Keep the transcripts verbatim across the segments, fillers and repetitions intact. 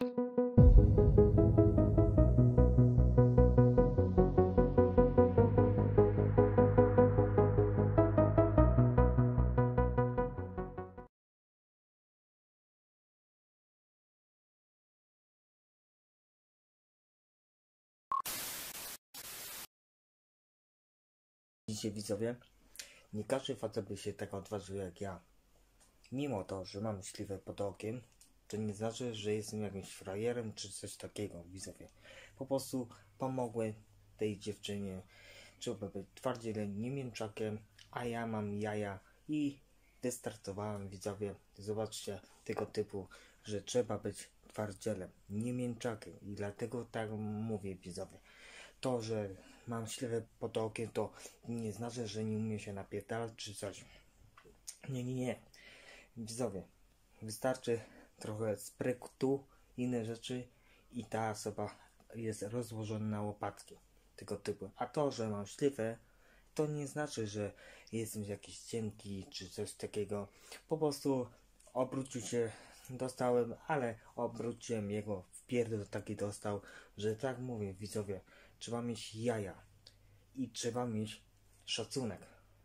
Widzicie, widzowie, nie każdy facet by się tak odważył jak ja. Mimo to, że mam śliwę pod okiem, to nie znaczy, że jestem jakimś frajerem czy coś takiego, widzowie. Po prostu pomogłem tej dziewczynie. Trzeba być twardzielem, nie mięczakiem, a ja mam jaja i wystartowałem, widzowie. Zobaczcie, tego typu, że trzeba być twardzielem, nie mięczakiem i dlatego tak mówię, widzowie. To, że mam śliwę pod okiem, to nie znaczy, że nie umiem się napierdalać czy coś. Nie, nie, nie. Widzowie, wystarczy trochę sprytu, inne rzeczy i ta osoba jest rozłożona na łopatki. Tego typu. A to, że mam śliwę, to nie znaczy, że jestem jakiś cienki czy coś takiego. Po prostu obrócił się, dostałem, ale obróciłem jego, wpierdol taki dostał, że tak mówię, widzowie, trzeba mieć jaja i trzeba mieć szacunek.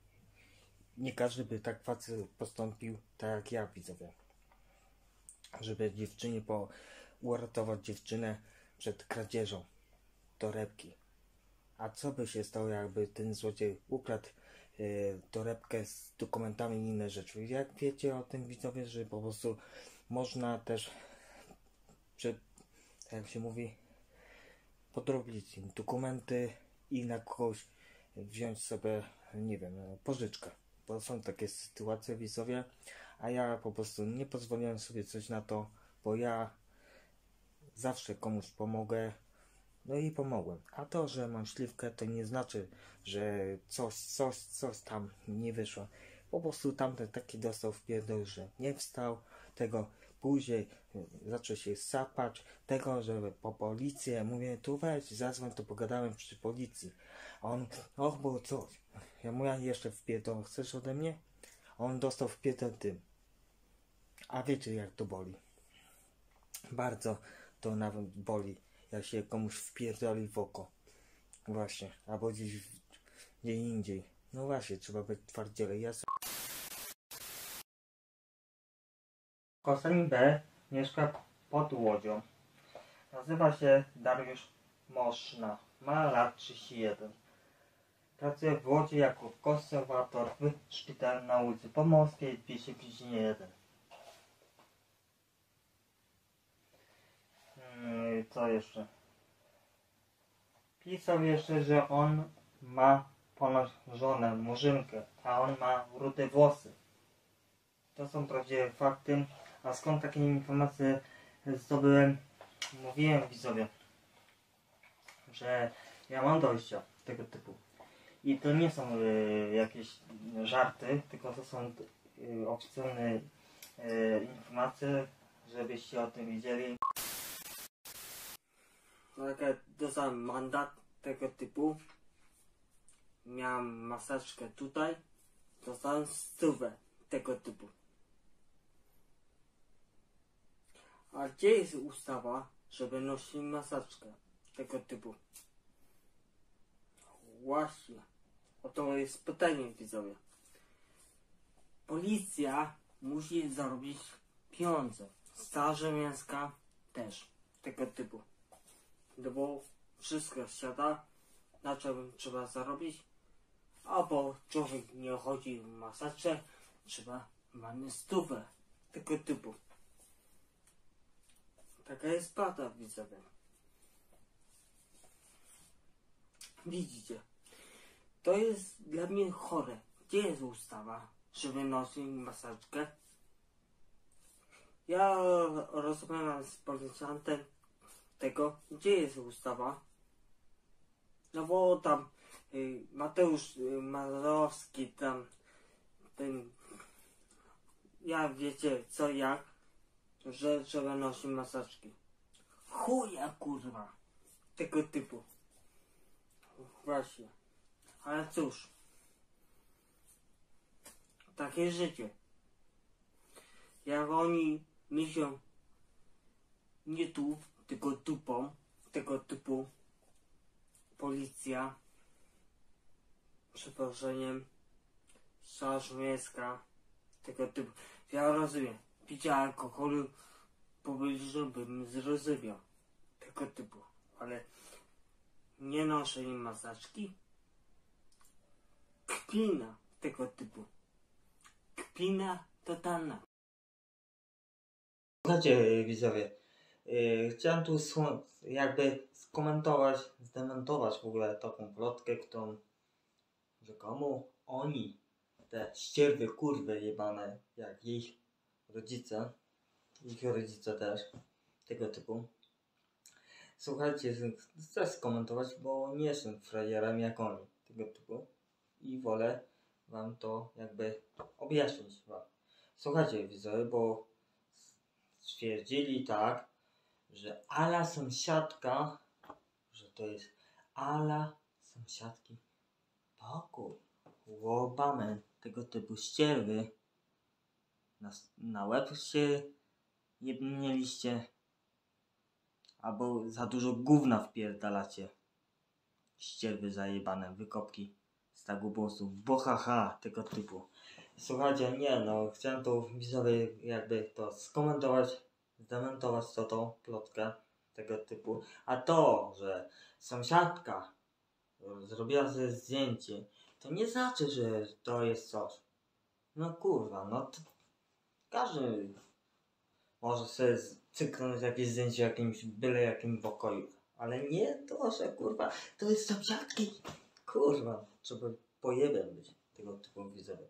Nie każdy by tak facet postąpił, tak jak ja, widzowie. Żeby dziewczynie po uratować dziewczynę przed kradzieżą torebki. A co by się stało, jakby ten złodziej ukradł yy, torebkę z dokumentami i inne rzeczy? Jak wiecie o tym, widzowie, że po prostu można też, przy, jak się mówi, podrobić dokumenty i na kogoś wziąć sobie, nie wiem, pożyczkę. Bo są takie sytuacje, widzowie, a ja po prostu nie pozwoliłem sobie coś na to, bo ja zawsze komuś pomogę. No i pomogłem. A to, że mam śliwkę, to nie znaczy, że coś, coś, coś tam nie wyszło. Po prostu tamten taki dostał wpierdol, że nie wstał. Tego później zaczął się sapać. Tego, że po policję mówię, tu weź, zadzwoń, to pogadałem przy policji. A on, och, bo coś. Ja mówię, jeszcze wpierdol, chcesz ode mnie? A on dostał wpierdol tym. A wiecie, jak to boli. Bardzo to nawet boli, jak się komuś wpierdoli w oko. Właśnie, albo gdzieś gdzie indziej. No właśnie, trzeba być twardzielej. Ja Kosanin B mieszka pod Łodzią. Nazywa się Dariusz Moszna. Ma lat trzydzieści jeden. Pracuje w Łodzi jako konserwator w szpitalu na ulicy Pomorskiej dwieście pięćdziesiąt jeden. Hmm, co jeszcze? Pisał jeszcze, że on ma ponoć żonę, murzynkę, a on ma rude włosy. To są prawdziwe fakty. A skąd takie informacje zdobyłem? Mówiłem widzowie, że ja mam dojścia tego typu. I to nie są y, jakieś żarty, tylko to są y, oficjalne y, informacje, żebyście o tym wiedzieli. No jak ja dostałem mandat tego typu, miałem maseczkę tutaj, dostałem stówę tego typu. A gdzie jest ustawa, żeby nosić maseczkę tego typu? Właśnie, o to jest pytanie, widzowie. Policja musi zarobić pieniądze. Straż Miejska też tego typu. No bo wszystko siada, na czym trzeba zarobić. Albo człowiek nie chodzi w maseczce, trzeba mamy stówę tego typu. Taka jest prawda, widzowie. Widzicie, to jest dla mnie chore. Gdzie jest ustawa, żeby nosić maseczkę? Ja rozmawiam z policjantem tego, gdzie jest ustawa. No bo tam y, Mateusz y, Mazowski, tam ten, ja wiecie co jak, że trzeba nosić maseczki. Chuja kurwa, tego typu. Właśnie. Ale cóż, takie życie. Jak oni niszczą nie tu, tylko dupą, tego typu policja, przeproszeniem, straż miejska, tego typu. Ja rozumiem, picie alkoholu publicznym bym zrozumiał, tego typu, ale nie noszenie maseczki, kpina tego typu, kpina totalna. Słuchajcie widzowie, yy, chciałem tu jakby skomentować, zdementować w ogóle taką plotkę, którą rzekomo oni, te ścierwy kurwy jebane, jak ich rodzice, ich rodzice też, tego typu. Słuchajcie, chcę skomentować, bo nie jestem frajerem jak oni, tego typu. I wolę wam to jakby objaśnić wam. Słuchajcie widzowie, bo stwierdzili tak, że ala sąsiadka, że to jest ala sąsiadki pokój, łobamy, tego typu ścierwy. Na, na łeb się jebnieliście, albo za dużo gówna wpierdalacie. Ścierwy zajebane, wykopki z tagubosów, bo haha, tego typu. Słuchajcie, nie no, chciałem to widzowie jakby to skomentować, zdementować to tą plotkę tego typu. A to, że sąsiadka zrobiła sobie zdjęcie, to nie znaczy, że to jest coś. No kurwa, no to każdy może sobie cyknąć jakieś zdjęcie w jakimś, byle jakim pokoju. Ale nie to, że kurwa, to jest sąsiadki. Kurwa, trzeba pojebem być tego typu widzowie.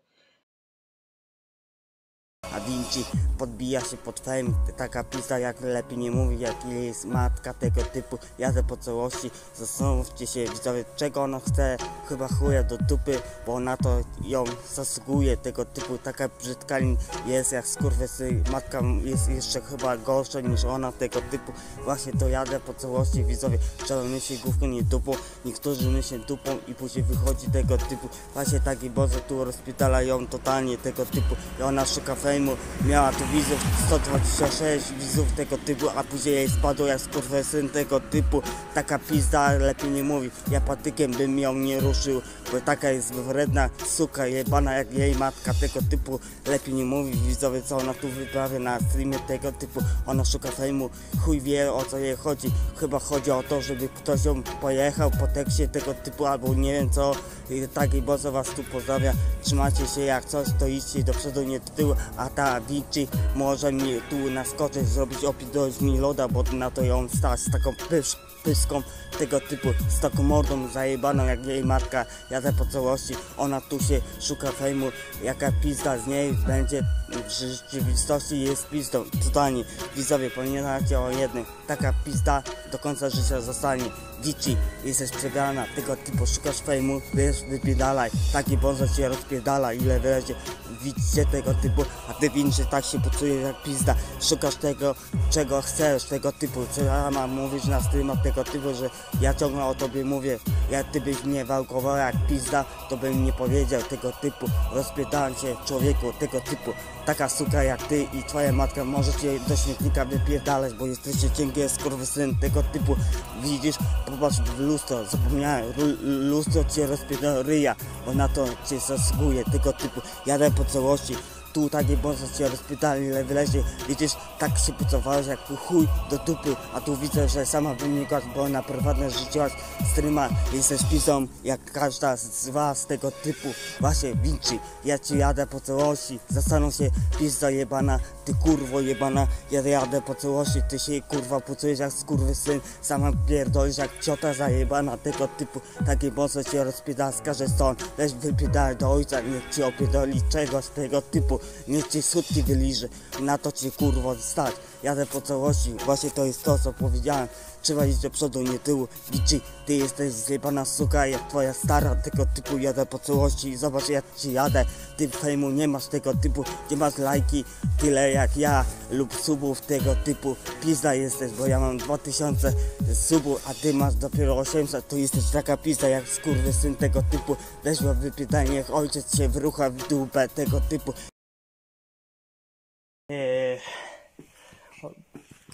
A Vinci podbija się pod fame, taka pisa jak lepiej nie mówi, jak jest matka tego typu. Jadę po całości, zastanówcie się widzowie, czego ona chce, chyba chuja do dupy, bo ona to ją zasługuje tego typu. Taka brzydka jest jak skurwysy, matka jest jeszcze chyba gorsza niż ona tego typu. Właśnie to jadę po całości widzowie, trzeba myśleć główką nie dupą, niektórzy myślą dupą i później wychodzi tego typu. Właśnie taki Boże tu rozpitala ją totalnie tego typu i ona szuka fame. Miała tu widzów sto dwadzieścia sześć widzów tego typu, a później jej spadło jak skurwysyn tego typu. Taka pizda, lepiej nie mówi, ja patykiem bym ją nie ruszył, bo taka jest wredna suka jebana jak jej matka tego typu. Lepiej nie mówi widzowie, co ona tu wyprawia na streamie tego typu. Ona szuka fejmu, chuj wie o co jej chodzi, chyba chodzi o to, żeby ktoś ją pojechał po tekście tego typu, albo nie wiem co. Taki Boże was tu pozdrawia, trzymajcie się, jak coś to idźcie do przodu, nie do tyłu, a ta Vinci może mi tu naskoczyć, zrobić opidolić mi loda, bo na to ją stać z taką pysz, pyską tego typu, z taką mordą zajebaną jak jej matka. Jadę po całości, ona tu się szuka fejmu, jaka pizda z niej będzie, w rzeczywistości jest pizdą, totalnie. Widzowie, pamiętajcie o jednym, taka pizda do końca życia zostanie. Vinci, jesteś przegrana, tego typu szukasz fejmu, wiesz, wypierdalaj, taki Boże cię rozpierdala, ile wylezie. Widzicie tego typu, a ty Vinci tak się poczujesz jak pizda, szukasz tego, czego chcesz, tego typu, co ja mam mówić na streamach tego typu, że ja ciągle o tobie mówię, jak ty byś mnie wałkował jak pizda, to bym nie powiedział tego typu, rozpierdalam cię człowieku tego typu, taka suka jak ty i twoja matka możecie do śmietnika wypierdalać, bo jesteście cienkie skurwysyn tego typu. Widzisz, popatrz w lustro, zapomniałem, lustro cię rozpierdala ryja, bo na to cię zasługuje tego typu. Jadę po całości, tu takie Boże cię rozpytali, ile wylezie, widzisz, tak się pucowałeś jak chuj do dupy, a tu widzę, że sama wynikasz, bo na prywatne życie streama jesteś pisą, jak każda z was tego typu. Właśnie Vinci, ja ci jadę po całości, zastanów się, pizda jebana, ty kurwo jebana, ja jadę po całości, ty się kurwa pucujesz jak skurwysyn, sama pierdolisz jak ciota zajebana tego typu. Takie Boże cię rozpyta z każdej strony, weź wypierdalaj do ojca, niech ci opierdoli czegoś tego typu. Niech ci sutki wyliży, na to cię kurwo stać. Jadę po całości, właśnie to jest to co powiedziałem. Trzeba iść do przodu, nie tyłu. Vinci, ty jesteś zjebana suka jak twoja stara tego typu. Jadę po całości i zobacz jak ci jadę. Ty fejmu nie masz tego typu, nie masz lajki tyle jak ja lub subów tego typu. Pizda jesteś, bo ja mam dwa tysiące subów, a ty masz dopiero osiemset. To jesteś taka pizda jak skurwysyn tego typu. Weź go wypytaj, niech ojciec się wrucha w dupę tego typu. Eee,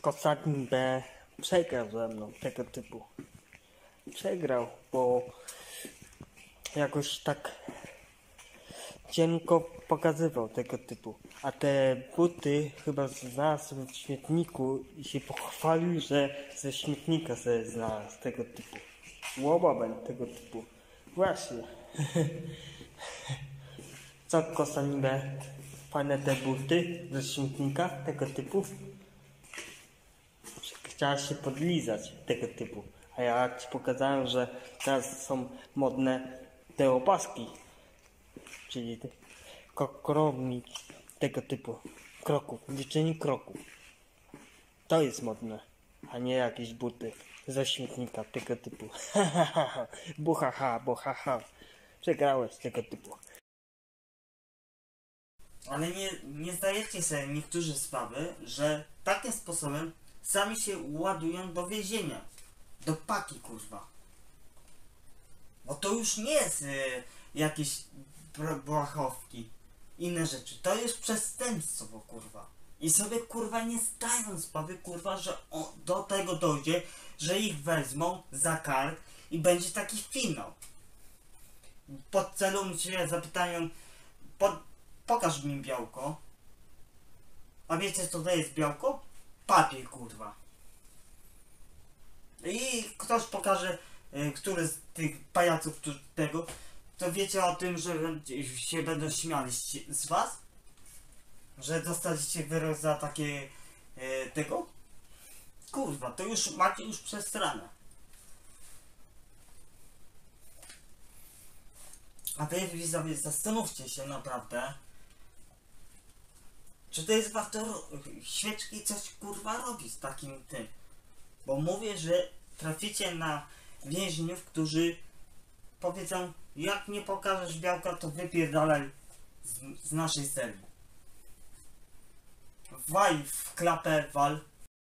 Ostatni B przegrał ze mną tego typu. Przegrał, bo jakoś tak cienko pokazywał tego typu. A te buty chyba znalazł w śmietniku i się pochwalił, że ze śmietnika sobie znalazł tego typu. Łobabem tego typu. Właśnie. Co Kosanime? Fajne te buty ze śmietnika tego typu? Chciała się podlizać tego typu. A ja ci pokazałem, że teraz są modne te opaski. Czyli te krokownik tego typu. Kroków, liczenie kroków. To jest modne, a nie jakieś buty ze śmietnika tego typu. Buhaha, buhaha. Przegrałeś tego typu. Ale nie, nie zdajecie sobie niektórzy sprawy, że takim sposobem sami się ładują do więzienia. Do paki, kurwa. Bo to już nie jest y, jakieś błachowki, inne rzeczy. To jest przestępstwo, kurwa. I sobie, kurwa, nie zdają sprawy, kurwa, że o, do tego dojdzie, że ich wezmą za kark i będzie taki finał. Pod celą się zapytają, po, pokaż mi białko. A wiecie, co to jest białko? Papier, kurwa. I ktoś pokaże, y, który z tych pajaców tego, to wiecie o tym, że się będą śmiali z was? Że dostaliście wyrok za takie y, tego? Kurwa, to już macie już przestranę. A wy, widzowie, zastanówcie się naprawdę, czy to jest warto świeczki coś, kurwa, robić z takim tym. Bo mówię, że traficie na więźniów, którzy powiedzą, jak nie pokażesz białka, to wypierdalaj z, z naszej celi. Wal w klapę, wal.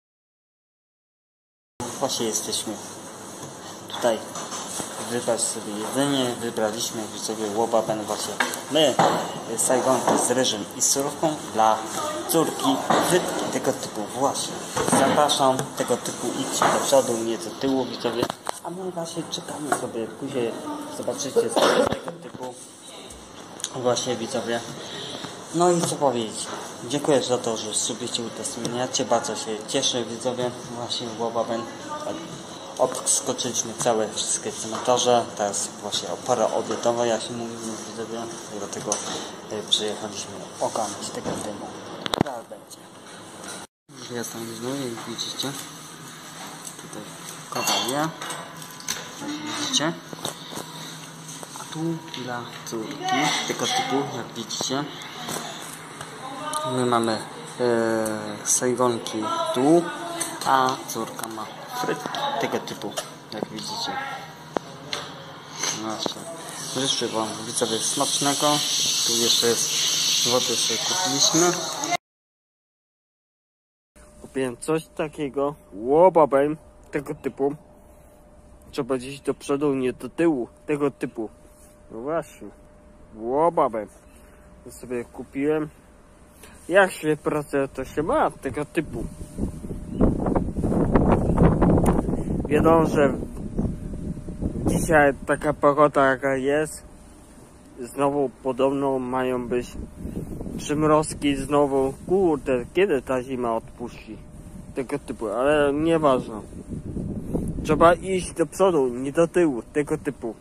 Właśnie jesteśmy tutaj. Wybrać sobie jedzenie, wybraliśmy sobie łobaben właśnie. My, Saigonki z ryżem i surówką dla córki, frytki tego typu właśnie. Zapraszam, tego typu idźcie do przodu, nie do tyłu, widzowie. A my właśnie czekamy sobie, później zobaczycie tego typu właśnie, widzowie. No i co powiedzieć. Dziękuję za to, że subicie, udostępniacie, bardzo się cieszę, widzowie. Właśnie łobaben. Obskoczyliśmy całe wszystkie cmentarze, teraz właśnie o porę obiadową, jak się mówi, widzowie, dlatego przyjechaliśmy ogarnąć tego dymu. Zaraz będzie. Jestem znowu, jak widzicie, tutaj kawalia, jak widzicie, a tu dla córki, tego typu, jak widzicie, my mamy e, Saigonki tu, a córka ma frytki tego typu, jak widzicie. Właśnie. Życzę wam, widzowie, smacznego. Tu jeszcze jest wodę, sobie kupiliśmy. Kupiłem coś takiego, łobabem tego typu. Trzeba gdzieś do przodu, nie do tyłu, tego typu. No właśnie, łobabem. To sobie kupiłem. Jak się pracuje, to się ma tego typu. Wiadomo, że dzisiaj taka pogoda, jaka jest, znowu podobno mają być przymrozki znowu. Kurde, kiedy ta zima odpuści? Tego typu, ale nieważne. Trzeba iść do przodu, nie do tyłu, tego typu.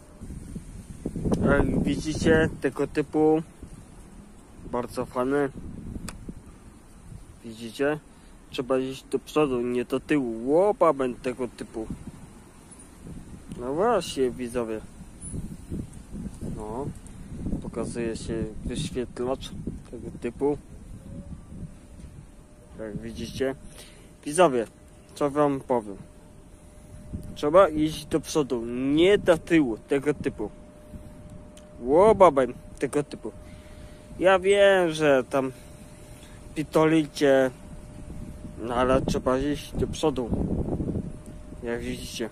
Jak widzicie, tego typu bardzo fajne. Widzicie? Trzeba iść do przodu, nie do tyłu. Łopabem tego typu. No właśnie, widzowie. No. Pokazuje się wyświetlacz tego typu. Jak widzicie. Widzowie, co wam powiem. Trzeba iść do przodu, nie do tyłu, tego typu. Łopabem tego typu. Ja wiem, że tam pitolicie, no ale trzeba iść do przodu. Jak widzicie.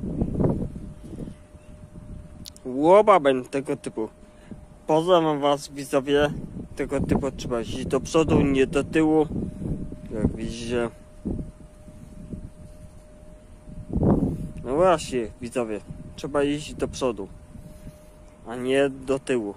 Łobabem tego typu. Pozdrawiam was, widzowie. Tego typu trzeba iść do przodu, nie do tyłu. Jak widzicie. No właśnie, widzowie, trzeba iść do przodu, a nie do tyłu.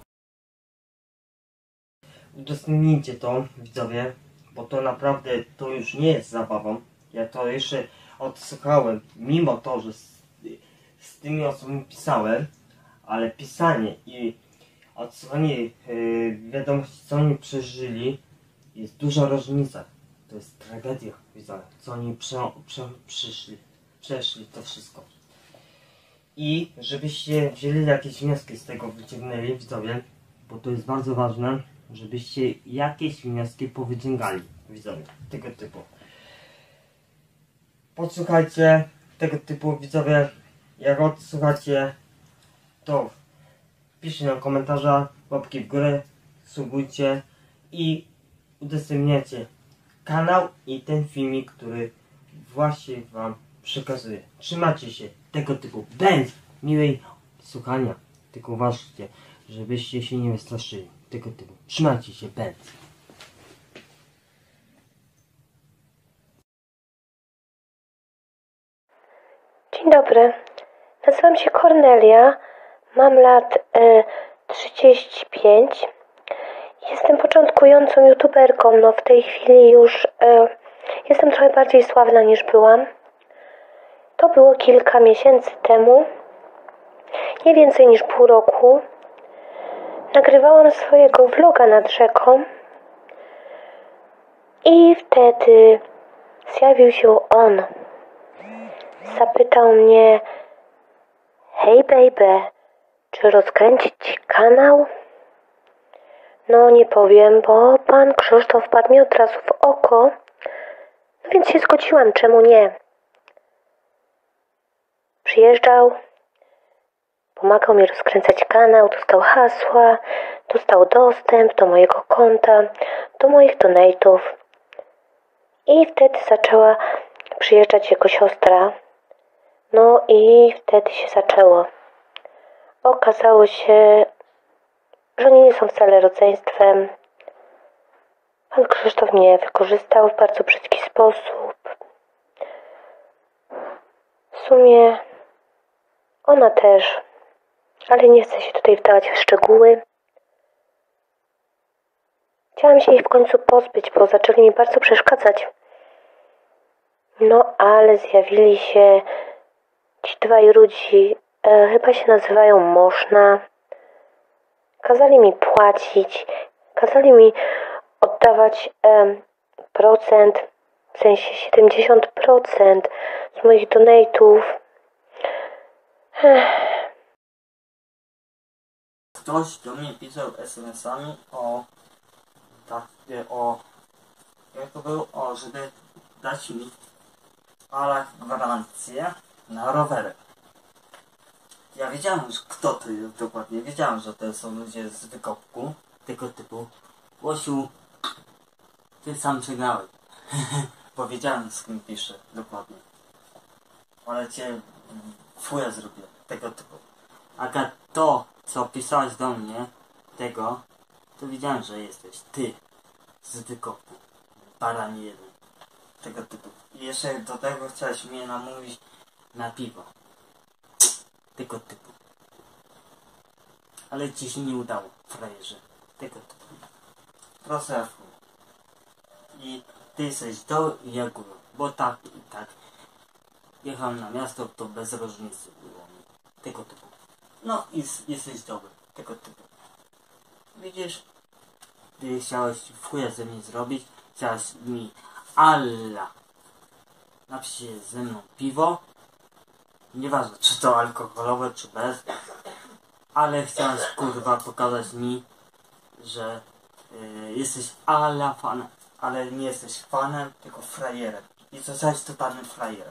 Udostępnijcie to, widzowie, bo to naprawdę to już nie jest zabawą. Ja to jeszcze odsłuchałem, mimo to, że z, z tymi osobami pisałem, ale pisanie i odsłuchanie yy, wiadomości, co oni przeżyli, jest duża różnica. To jest tragedia, widzowie, co oni prze, prze, przyszli, przeszli to wszystko. I żebyście wzięli jakieś wnioski z tego, wyciągnęli, widzowie, bo to jest bardzo ważne, żebyście jakieś wnioski powyciągali, widzowie, tego typu. Podsłuchajcie tego typu, widzowie, jak odsłuchacie, to piszcie na komentarzach, łapki w górę, subujcie i udostępniacie kanał i ten filmik, który właśnie wam przekazuję. Trzymajcie się tego typu. Będz miłej słuchania. Tylko uważajcie, żebyście się nie wystraszyli. Tego typu. Trzymajcie się, będz. Dzień dobry. Nazywam się Kornelia. Mam lat e, trzydzieści pięć. Jestem początkującą youtuberką. No w tej chwili już e, jestem trochę bardziej sławna niż byłam. To było kilka miesięcy temu. Nie więcej niż pół roku. Nagrywałam swojego vloga nad rzeką. I wtedy zjawił się on. Zapytał mnie: hej baby, czy rozkręcić ci kanał? No nie powiem, bo pan Krzysztof wpadł mi od razu w oko, no więc się zgodziłam, czemu nie. Przyjeżdżał, pomagał mi rozkręcać kanał, dostał hasła, dostał dostęp do mojego konta, do moich donate'ów. I wtedy zaczęła przyjeżdżać jego siostra. No i wtedy się zaczęło. Okazało się, że oni nie są wcale rodzeństwem. Pan Krzysztof mnie wykorzystał w bardzo brzydki sposób. W sumie ona też, ale nie chcę się tutaj wdawać w szczegóły. Chciałam się jej w końcu pozbyć, bo zaczęli mi bardzo przeszkadzać. No ale zjawili się ci dwaj ludzi, e, chyba się nazywają Moszna. Kazali mi płacić, kazali mi oddawać e, procent, w sensie siedemdziesiąt procent z moich donate'ów. Ktoś do mnie pisał es em esami o tak, o jak to było, o żeby dać mi ale gwarancję na rowery. Ja wiedziałem, że kto to jest dokładnie, wiedziałem, że to są ludzie z wykopku tego typu. Łosiu, ty sam przegrałeś. Powiedziałem, z kim piszę dokładnie. Ale cię fuja zrobię tego typu. A to, co pisałeś do mnie, tego, to wiedziałem, że jesteś ty z wykopku. Barani jeden. Tego typu. I jeszcze do tego chciałeś mnie namówić na piwo. Tego typu. Ale ci się nie udało, frajerze. Tego typu. Proszę. I ty jesteś do i ja górą. Bo tak i tak. Jechałem na miasto, to bez różnicy było mi. Tego typu. No i jesteś dobry. Tego typu. Widzisz? Ty chciałeś w chuja ze mnie zrobić. Chciałeś mi alla napić się ze mną piwo. Nieważne, czy to alkoholowe, czy bez. Ale chciałeś, kurwa, pokazać mi, że yy, jesteś ala fanem. Ale nie jesteś fanem, tylko frajerem. I zostałeś totalnym frajerem.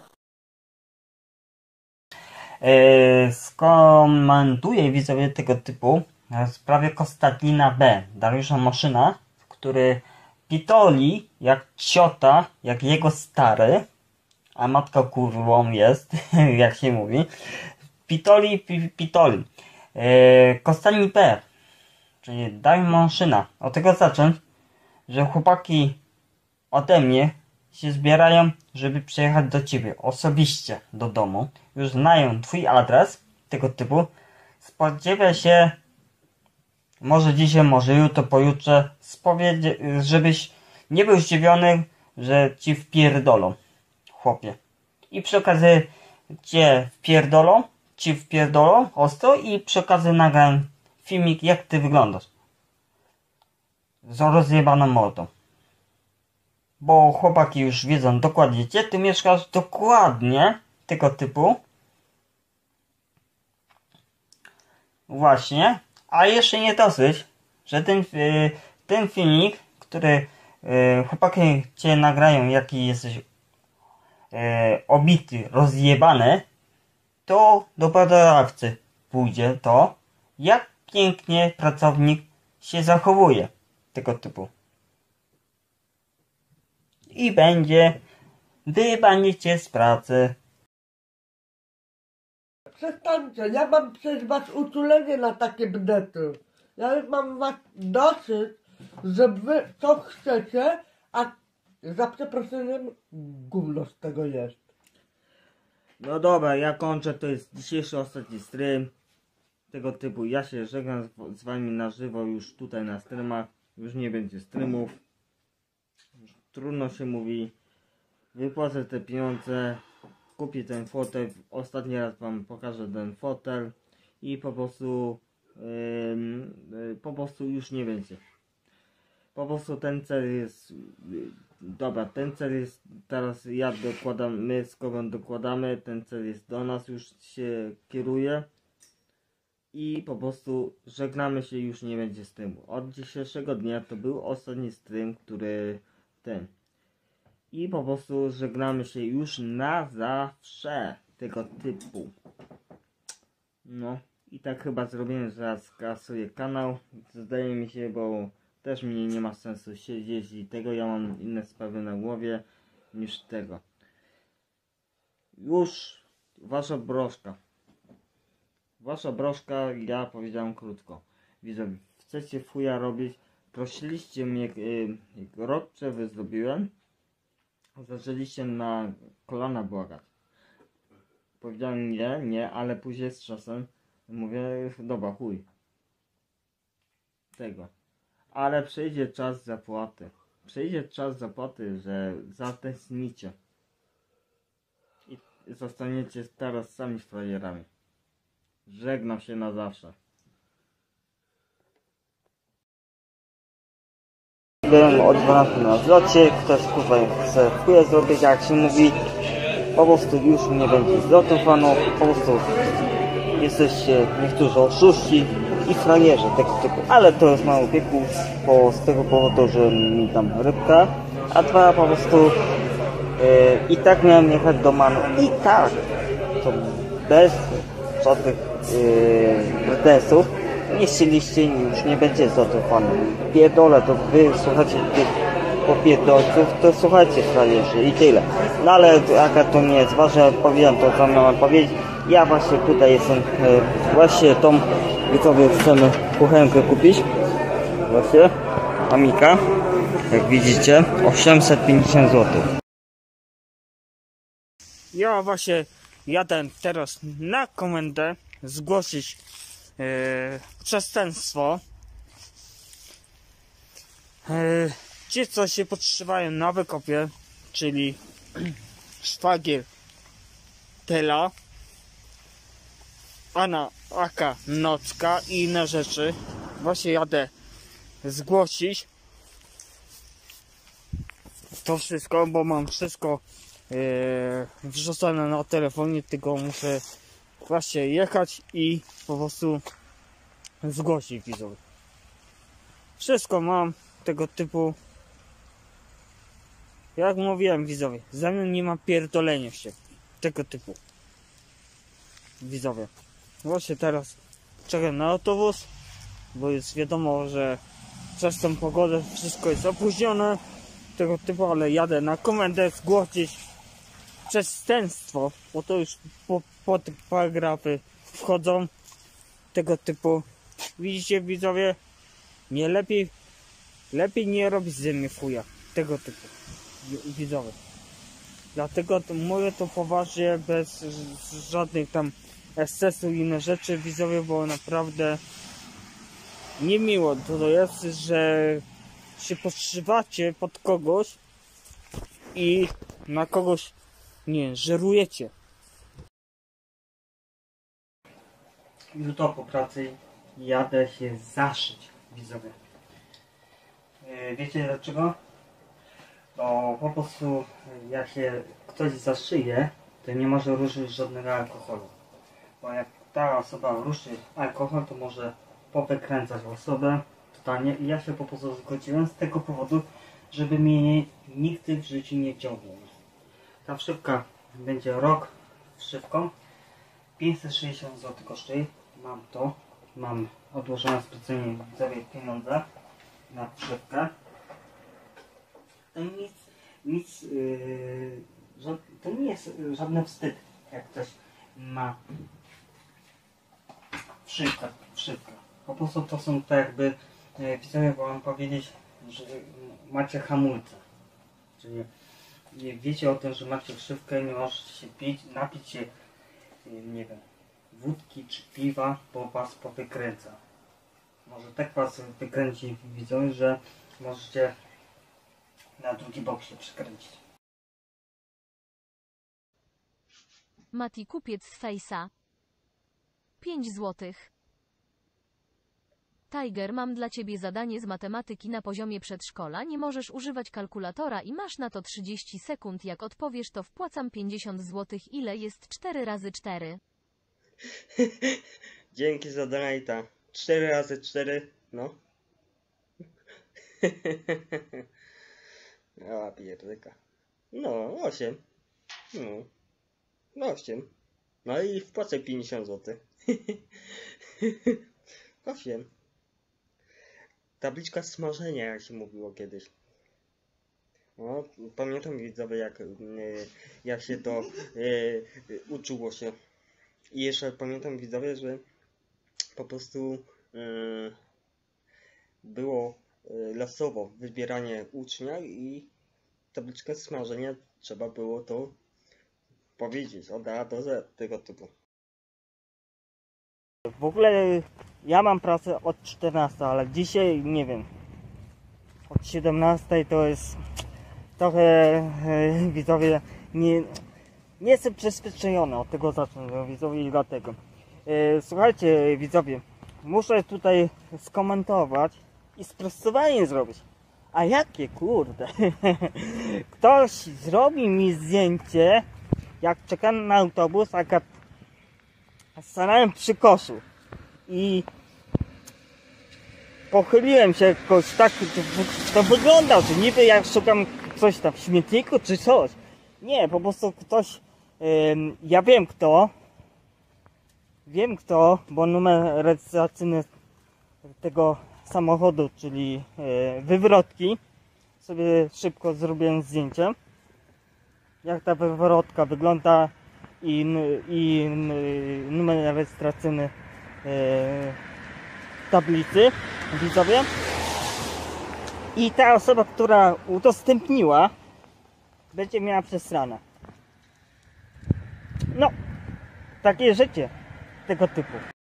Yy, skomentuję widzowie tego typu w sprawie Konstantina B. Dariusza Maszyna, który pitoli jak ciota, jak jego stary, a matka kurwą jest, jak się mówi. Pitoli, pi, pitoli. Yy, Konstantin P. Czyli Dariusz Maszyna. Od tego zacząć, że chłopaki ode mnie się zbierają, żeby przyjechać do ciebie osobiście do domu. Już znają twój adres, tego typu. Spodziewaj się, może dzisiaj, może jutro, pojutrze, spowiedzie, żebyś nie był zdziwiony, że ci wpierdolą, chłopie. I przy okazji cię wpierdolą, ci wpierdolą ostro i przy okazji nagram filmik, jak ty wyglądasz. Z rozjebaną mordą. Bo chłopaki już wiedzą dokładnie, gdzie ty mieszkasz, dokładnie tego typu. Właśnie. A jeszcze nie dosyć, że ten, yy, ten filmik, który yy, chłopaki cię nagrają, jaki jesteś yy, obity, rozjebany, to do badawcy pójdzie to, jak pięknie pracownik się zachowuje. Tego typu. I będzie wyjebanie cię z pracy. Przestańcie, ja mam przez was uczulenie na takie bdety. Ja już mam was dosyć, że wy co chcecie, a za przeproszeniem gówno z tego jest. No dobra, ja kończę, to jest dzisiejszy ostatni stream tego typu. Ja się żegnam z, z wami na żywo już tutaj na streamach. Już nie będzie streamów. Już trudno się mówi. Wypłacę te pieniądze. Kupię ten fotel. Ostatni raz wam pokażę ten fotel. I po prostu yy, yy, po prostu już nie będzie. Po prostu ten cel jest yy, dobra, ten cel jest teraz ja dokładam, my z kogo dokładamy, ten cel jest do nas, już się kieruje. I po prostu żegnamy się, już nie będzie streamu. Od dzisiejszego dnia to był ostatni stream, który ten. I po prostu żegnamy się już na zawsze tego typu. No i tak chyba zrobiłem, że raz skasuję kanał. Zdaje mi się, bo też mnie nie ma sensu siedzieć i tego, ja mam inne sprawy na głowie niż tego. Już wasza broszka. Wasza broszka, ja powiedziałem krótko. Widzowie, chcecie fuja robić? Prosiliście mnie, yy, rok przerwy zrobiłem. Zaczęliście na kolana błagać. Powiedziałem nie, nie, ale później z czasem mówię, dobra, chuj. Tego. Ale przyjdzie czas zapłaty. Przyjdzie czas zapłaty, że zatęsknicie. I zostaniecie teraz sami frajerami. Żegnam się na zawsze. Byłem od dwunastej na zlocie, ktoś kurwa chce chuje zrobić, jak się mówi. Po prostu już nie będzie zlotu fanów, po prostu jesteście niektórzy oszuści i frajerzy tego typu. Ale to jest mało wieku, bo z tego powodu, że mi tam rybka, a dwa po prostu yy, i tak miałem jechać do Manu. I tak, to bez żadnych yy, pretensów. Nie chcieliście, już nie będzie zlotu fanów. Pierdolę, to wy słuchacie tych popierdolców, to słuchajcie frajerzy i tyle. No ale jaka to nie jest ważne, powiem to, co miałem powiedzieć. Ja właśnie tutaj jestem, e, właśnie tą, widzowie, chcemy kuchenkę kupić. Właśnie, Amika, jak widzicie, osiemset pięćdziesiąt złotych. Ja właśnie jadę teraz na komendę zgłosić e, przestępstwo. E, ci, co się podszywają na wykopie, czyli szwagier Tela, Anna Aka Nocka i inne rzeczy, właśnie jadę zgłosić to wszystko, bo mam wszystko e, wrzucone na telefonie, tylko muszę właśnie jechać i po prostu zgłosić widzowie. Wszystko mam tego typu. Jak mówiłem widzowie, ze mną nie ma pierdolenia się tego typu. Widzowie, właśnie teraz czekam na autobus, bo jest wiadomo, że przez tą pogodę wszystko jest opóźnione tego typu, ale jadę na komendę zgłosić przestępstwo, bo to już po, po te paragrafy wchodzą tego typu. Widzicie widzowie, nie lepiej lepiej nie robić ze mnie fuja tego typu widzowie. Dlatego to mówię to poważnie, bez żadnych tam ekscesów i inne rzeczy, widzowie, bo naprawdę niemiło to jest, że się podszywacie pod kogoś i na kogoś, nie, żerujecie. Jutro po pracy jadę się zaszyć, widzowie. Wiecie dlaczego? Bo po prostu jak się ktoś zaszyje, to nie może ruszyć żadnego alkoholu. Bo jak ta osoba ruszy alkohol, to może powykręcać osobę totalnie. I ja się po prostu zgodziłem z tego powodu, żeby mnie nigdy w życiu nie wciągnął. Ta wszywka będzie rok wszywką. pięćset sześćdziesiąt złotych kosztuje. Mam to. Mam odłożone specjalnie widzowie pieniądze na wszywkę. To nic, nic yy, to nie jest żaden wstyd, jak ktoś ma wszywkę, wszywkę. Po prostu to są tak jakby, yy, widzowie, bo mam powiedzieć, że macie hamulce. Czyli wiecie o tym, że macie wszywkę, nie możecie się pić, napić się, yy, nie wiem, wódki czy piwa, bo was powykręca. Może tak was wykręci, widzowie, że możecie na drugi bok się przykręcić. Mati, kupiec z Fejsa. pięć złotych. Tiger, mam dla ciebie zadanie z matematyki na poziomie przedszkola. Nie możesz używać kalkulatora i masz na to trzydzieści sekund. Jak odpowiesz, to wpłacam pięćdziesiąt złotych. Ile jest cztery razy cztery? Dzięki za donata. cztery razy cztery, no. A pierdyka. No, osiem. No. No, osiem. No i wpłacę pięćdziesiąt złotych. osiem. Tabliczka smażenia, jak się mówiło kiedyś. No, pamiętam, widzowie, jak, jak się to e, uczyło się. I jeszcze pamiętam, widzowie, że po prostu e, było losowo wybieranie ucznia i tabliczkę smażenia trzeba było to powiedzieć od A do Z, tego typu. W ogóle ja mam pracę od czternastej, ale dzisiaj nie wiem, od siedemnastej to jest trochę, e, widzowie, nie, nie jestem przyzwyczajony, od tego zacznę, widzowie, i dlatego. E, słuchajcie, widzowie, muszę tutaj skomentować i sprostowanie zrobić. A jakie, kurde? Ktoś zrobi mi zdjęcie, jak czekam na autobus, a stanąłem przy koszu i pochyliłem się jakoś tak, to, to wygląda, że niby jak szukam coś tam w śmietniku czy coś. Nie, po prostu ktoś, yy, ja wiem kto, wiem kto, bo numer rejestracyjny tego samochodu, czyli yy, wywrotki, sobie szybko zrobiłem zdjęcie, jak ta wywrotka wygląda i, i numer rejestracyjny yy, tablicy, widzowie. I ta osoba, która udostępniła, będzie miała przesrane. No, takie życie tego typu.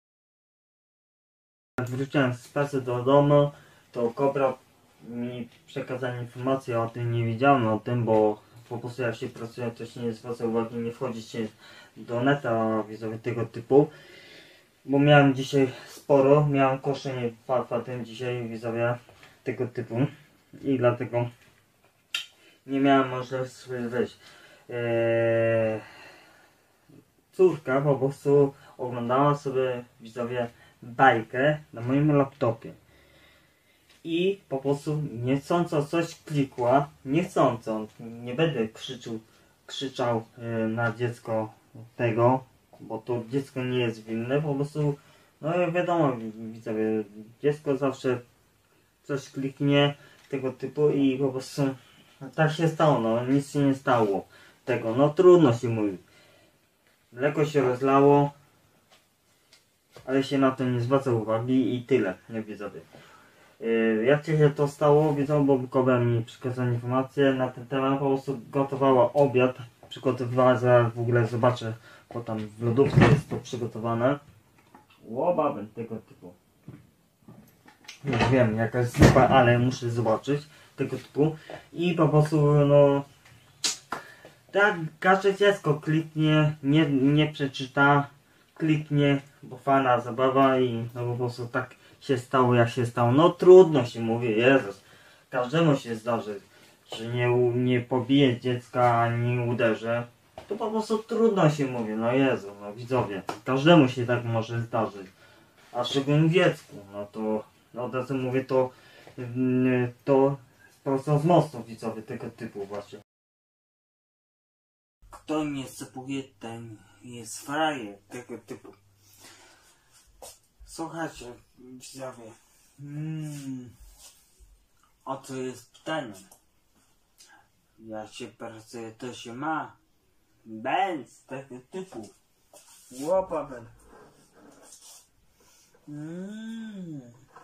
Jak wróciłem z pracy do domu, to Kobra mi przekazał informację o tym, nie wiedziałem o tym, bo po prostu jak się pracuje, to się nie zwraca uwagi, nie wchodzi się do neta, widzowie, tego typu. Bo miałem dzisiaj sporo, miałem koszenie farfatem dzisiaj, widzowie, tego typu. I dlatego nie miałem możliwości wejść. Eee, córka po prostu oglądała sobie, widzowie, bajkę na moim laptopie. I po prostu niechcąco coś klikła, niechcąco, nie będę krzyczał, krzyczał e, na dziecko tego, bo to dziecko nie jest winne, po prostu, no wiadomo, widzowie, dziecko zawsze coś kliknie tego typu i po prostu tak się stało, no nic się nie stało tego, no trudno się mówi. Mleko się rozlało, ale się na to nie zwraca uwagi i tyle, nie, widzowie. Yy, jak się to stało, widzą, bo Kobra mi przekazała informację na ten temat, po prostu gotowała obiad przygotowywała, zaraz w ogóle zobaczę, bo tam w lodówce jest to przygotowane. Łobabem tego typu. Już wiem, jakaś zupa, ale muszę zobaczyć tego typu. I po prostu, no... Tak, każde dziecko kliknie, nie, nie przeczyta, kliknie, bo fajna zabawa i no po prostu tak się stało, jak się stało. No trudno się mówi, Jezus. Każdemu się zdarzy, że nie, nie pobije dziecka, ani nie uderzy. To po prostu trudno się mówi, no Jezu, no widzowie. Każdemu się tak może zdarzyć. A szczególnie dziecku, no to no od razu mówię to, to po prostu z mostu widzowie tego typu właśnie. Kto nie sypuje, ten jest frajer tego typu. Słuchajcie, widzowie. Hmm. O co jest pytanie? Jak się pracuje, to się ma. Bez tego typu. Łopawem. Hmm.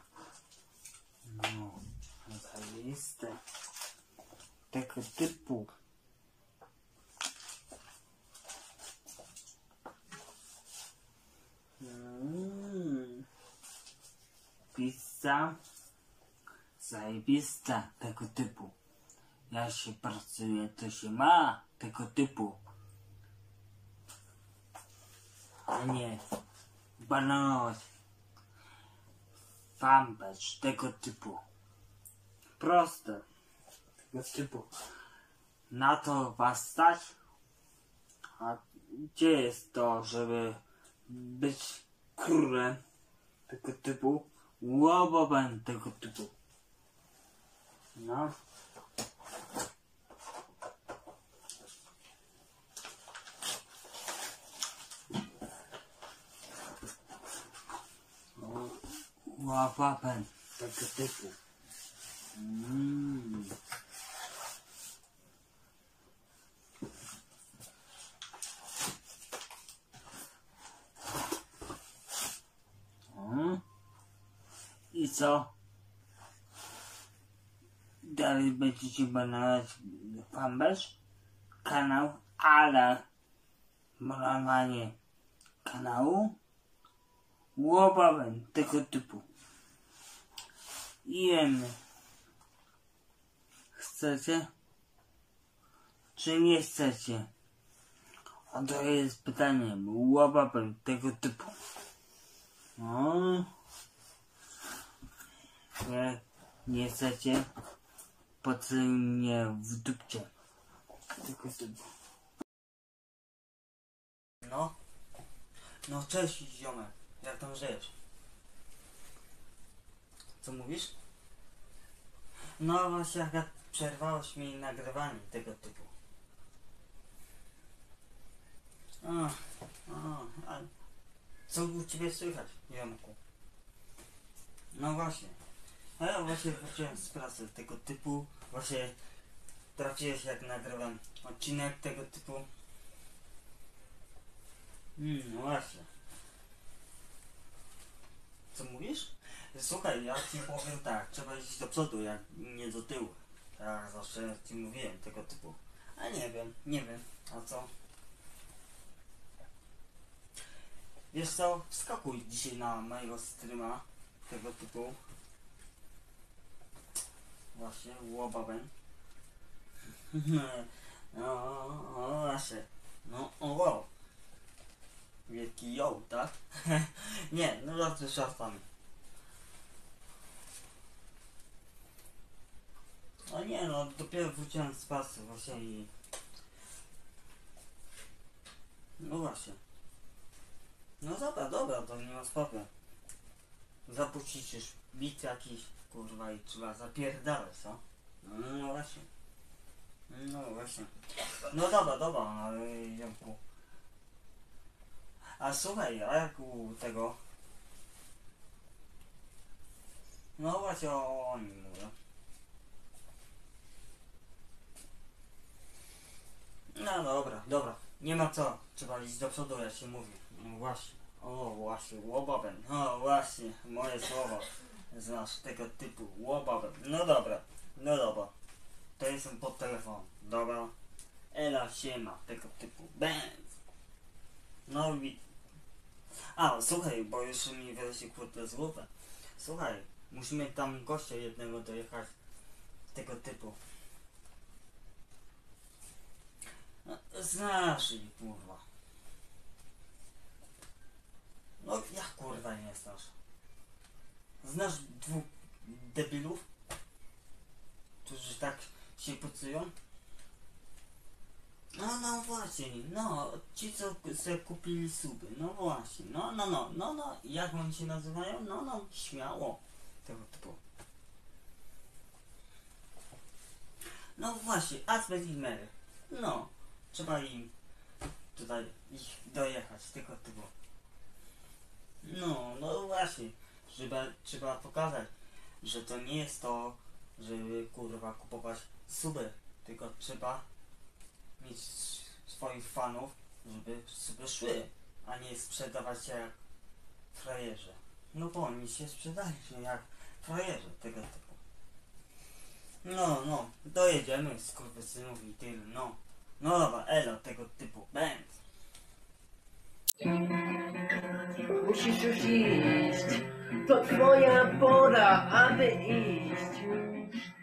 No, zajebiste. Tego typu. Mm. Pizza zajebista tego typu. Jak się pracuje, to się ma tego typu. A nie banować. Fanpage tego typu. Proste. Tego typu. Na to was stać? A gdzie jest to, żeby być królem tego typu, łobobem tego typu. No. Łobobem tego typu. Mm. I co? Dalej będziecie banować fanpage, kanał, ale banowanie kanału łobawem tego typu. Jemy. Chcecie? Czy nie chcecie? A to jest pytanie, łobawem tego typu. No. Nie, nie chcecie, po co mnie w dupcie. Tylko typu. No, no cześć ziomek, jak tam żyjesz? Co mówisz? No właśnie, jak przerwałeś mi nagrywanie tego typu. O, o, a co u ciebie słychać, ziomku? No właśnie. A ja właśnie wróciłem z pracy tego typu, właśnie trafiłeś jak nagrywam odcinek tego typu. Hmm, no właśnie. Co mówisz? Słuchaj, ja ci powiem tak, trzeba iść do przodu, jak nie do tyłu. Tak, zawsze ci mówiłem tego typu. A nie wiem, nie wiem, a co? Wiesz co, wskakuj dzisiaj na mojego streama tego typu. Właśnie, łobawem. No, o, właśnie. No, o, wow. Wielki ją, tak? Nie, no żarty żartami. O nie, no, dopiero wróciłem z pracy właśnie i... No właśnie. No dobra, dobra, to nie ma spoko. Zapuścić już bit jakiś, kurwa, i trzeba zapierdalać, co? No właśnie. No właśnie. No dobra, dobra, ale Janku. A słuchaj, a jak u tego... No właśnie o, o nim mówię. No dobra, dobra. Nie ma co. Trzeba iść do przodu, jak się mówi. No właśnie. O właśnie, łobawem. O właśnie, moje słowa. Znasz tego typu. Łobawem. No dobra. No dobra. To jestem pod telefon. Dobra. Ela, siema, tego typu. Będ. No i... A, słuchaj, bo już mi wyleci kurde z głowy. Słuchaj, musimy tam gościa jednego dojechać. Tego typu. No, znasz ich, kurwa. No jak kurwa nie znasz? Znasz dwóch debilów? Którzy tak się pucują? No, no właśnie, no, ci co sobie kupili suby, no właśnie, no, no, no, no, no, jak oni się nazywają? No, no, śmiało, tego typu. No właśnie, Asbest i Mary, no, trzeba im tutaj ich dojechać, tego typu. No, no właśnie, trzeba, trzeba pokazać, że to nie jest to, żeby kurwa kupować suby, tylko trzeba mieć swoich fanów, żeby suby szły, a nie sprzedawać się jak frajerzy. No bo oni się sprzedają się jak frajerzy tego typu. No, no, dojedziemy z kurwysynów i tyle, no. No dobra, elo, tego typu, będ. Musisz już iść. To twoja pora, aby iść.